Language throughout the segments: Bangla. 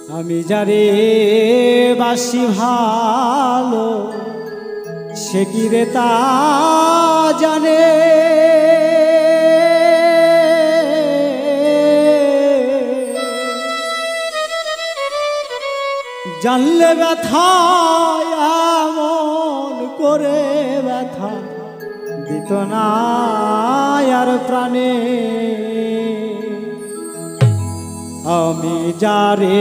আমি যারে বাসি ভালো সে কি রে তা জানে, জানলে ব্যথা এমন করে ব্যথা দিত না আর প্রাণে। আমি যারে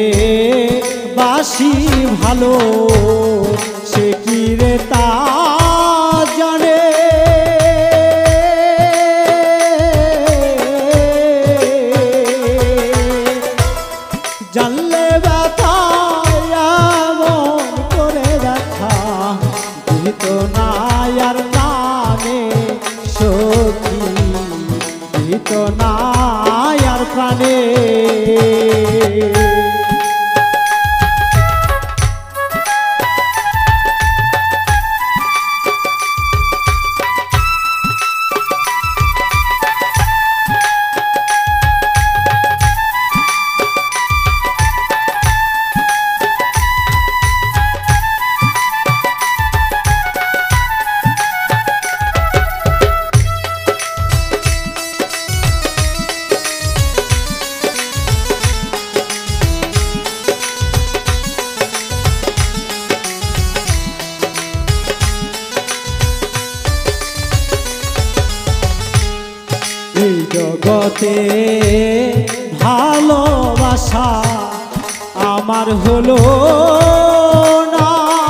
বাসি ভালো সে কি রে তা জানে, জানলে ব্যথা এমন করে ব্যথা দিত না আর প্রাণে, সখী দিত না আর প্রাণে। এই জগতে ভালোবাসা আমার হলো না,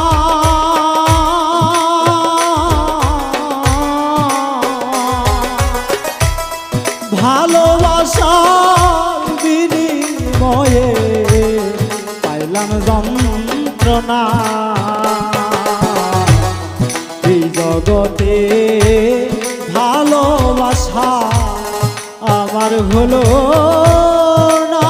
ভালোবাসার বিনিময়ে পাইলাম যন্ত্রণা। এই জগতে ভালোবাসা আমার হলো না,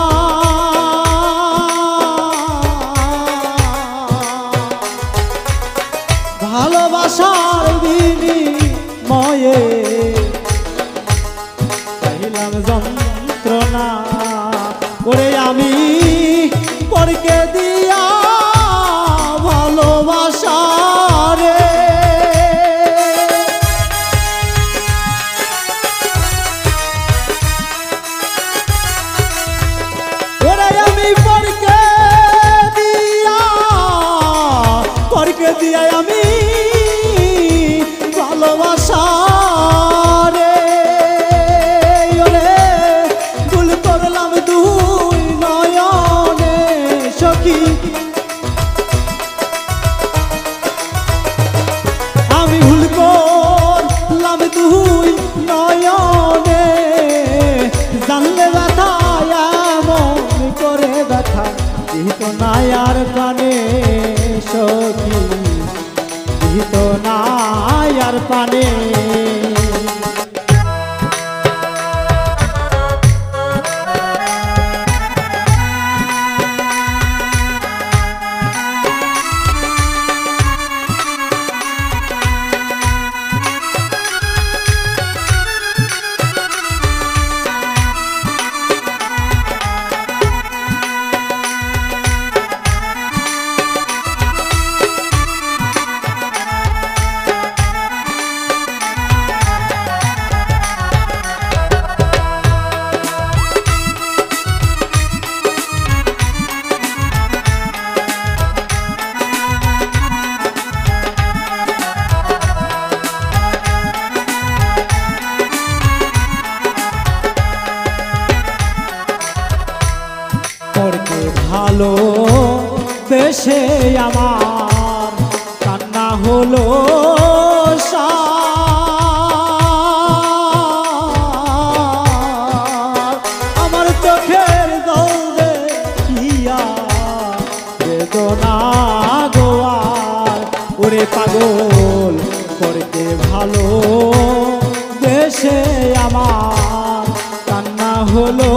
ভালোবাসার বিনিময়ে পাইলাম যন্ত্রণা। করে আমি পরকে দিয়া ভালোবাসা রে, দিয়া আমি ভালোবাসা রে ভুল করলাম দুই নয়নে সখী, আমি ভুল করলাম দুই নয়নে, জানলে ব্যথা এমন করে ব্যথা দিত না আর প্রাণে, সখী দিত না আর প্রাণে। ভালো বেশে আমার কান্না হলো আমার চোখের দৌড়ে কিয়া বেদনা গোয়ার, ওরে পাগল করতে ভালো বেশে আমার কান্না হলো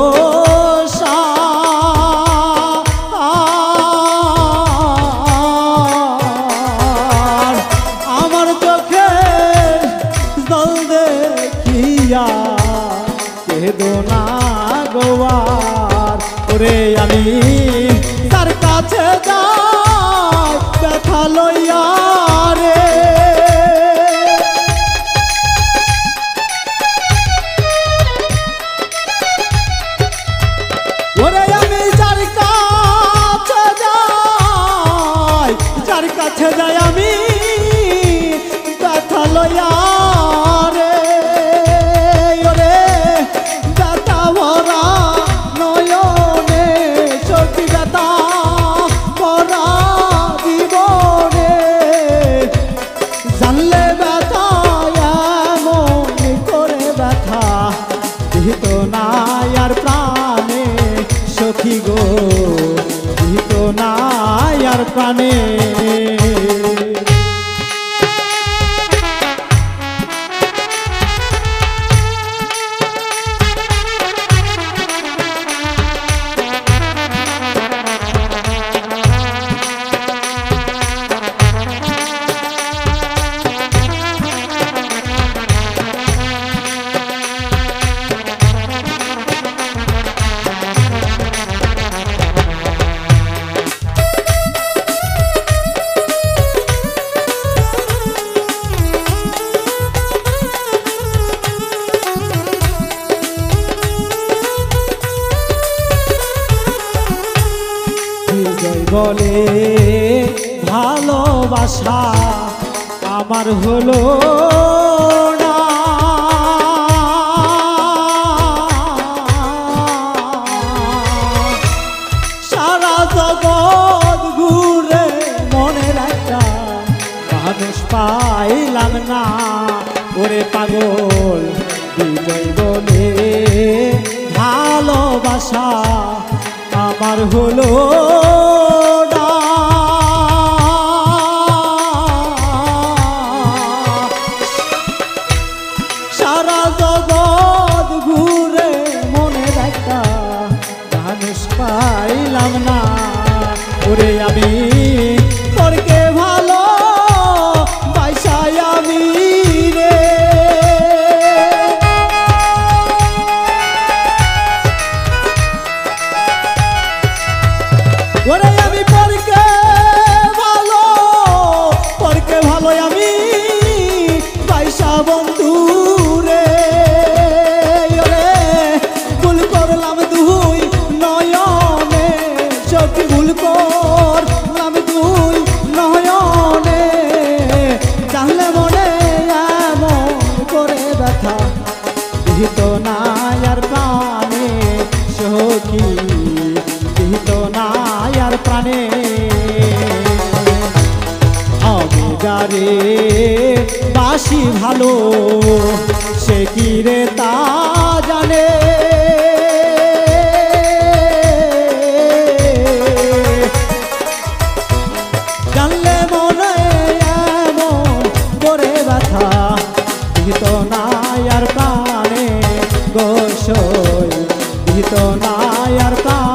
আমার চোখে আমি তার কাছে যাই ব্যথা লইয়া রে। ওরে আমি যার কাছে যাই আমি ব্যথা লইয়া রে। ওরে ব্যথা ভরা নয়নে সখী ব্যথা ভরা জীবনে জানলে ব্যথা এমন করে ব্যথা দিত না আর প্রাণে সখী গো দিত না আর প্রাণে। বলে ভালোবাসা আমার হলো না, সারা জগৎ ঘুরে মনের একটা মানুষ পাইলাম না। ওরে পাগল বিজয় বলে ভালোবাসা আমার হলো না, সারা জগৎ ঘুরে মনের একটা মানুষ পাইলাম না। ওরে আমি তোরকে ভালো বাসায় আমি রে। ওরে আমি পরকে ভালো আমি পয়সা বন্ধু রে। ওরে ভুল করলাম দুই নয়নে সখী ভুল করলাম দুই নয়নে জানলে মনে এমন করে ব্যথা দিত না আর প্রাণে সখী দিত না আর প্রাণে। আমি যারে বাসি ভালো সে কি রে তা জানে, জানলে মনে এমন করে ব্যথা দিত না আর প্রাণে গোসই দিত না আর প্রাণে।